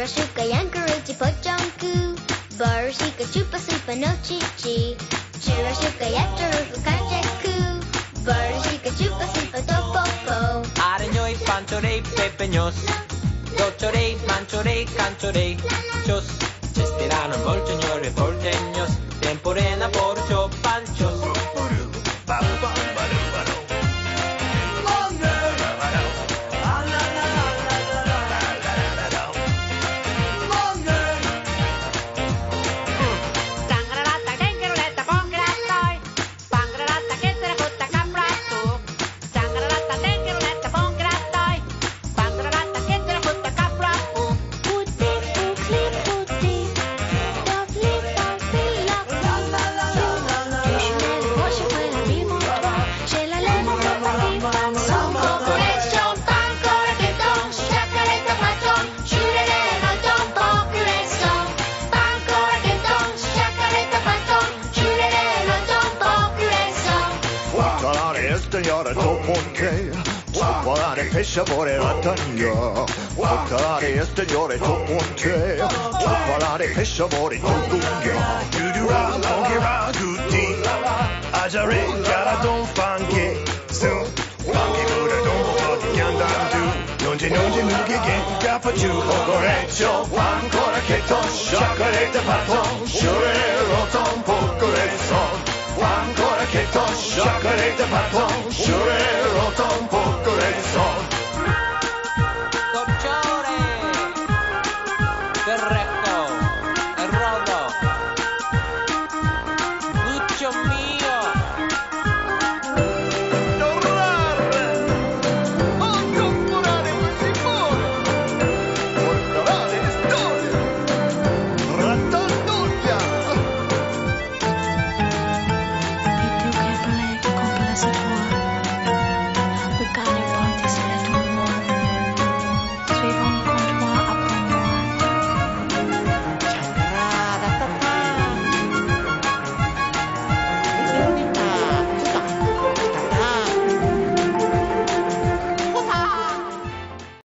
shuka yankaruchi pochonku. Borushika chupa supa no chichi. Chura shuka yatarufu kacheku. Borushika chupa supa topopo. Areñoy, panchorey, pepeños. Doctorey, manchorey, canchorey. Chos, chestirano, molcheñores, porteños. Temporena, porcho, panchos. Göra toponke Topparare pesha vore latanja Topparare este göra toponke Topparare pesha vore topunga Gudura, pongira, guti Ajare, gara, don fange Soon, fange, buda, don bokoti, yandandu Nonje, nuge, gen, gapachu Hokorecho, pankora, keton Shakarete, paton Shure, roton, pokoreson Ancora che to, sciacquerete patton, sciure, roton, poco, son.